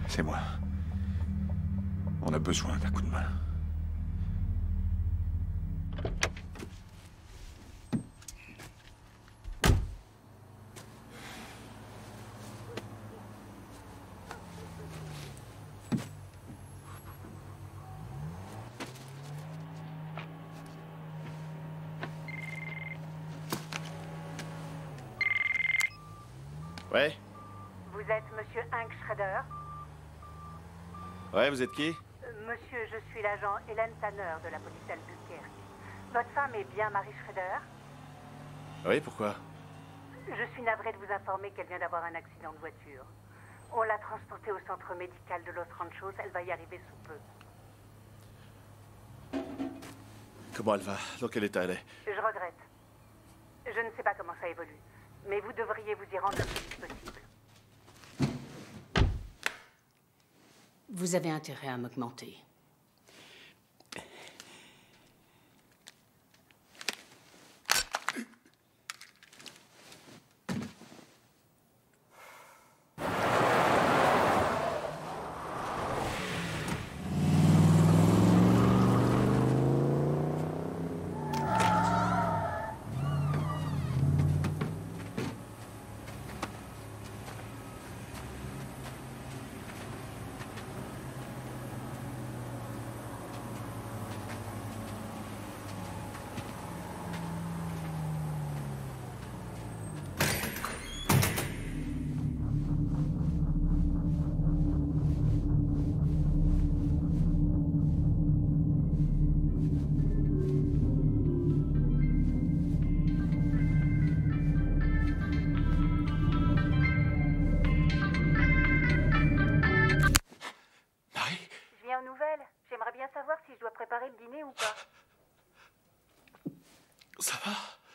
C'est moi. On a besoin d'un coup de main. Ouais? Vous êtes Monsieur Hank Schrader? Ouais, vous êtes qui? Monsieur, je suis l'agent Hélène Tanner de la police d'Albuquerque. Votre femme est bien Marie Schrader? Oui, pourquoi? Je suis navrée de vous informer qu'elle vient d'avoir un accident de voiture. On l'a transportée au centre médical de Los Ranchos. Elle va y arriver sous peu. Comment elle va? Dans quel état elle est? Je regrette. Je ne sais pas comment ça évolue, mais vous devriez vous y rendre le plus vite possible. Vous avez intérêt à m'augmenter. Je viens aux nouvelles. J'aimerais bien savoir si je dois préparer le dîner ou pas. Ça va?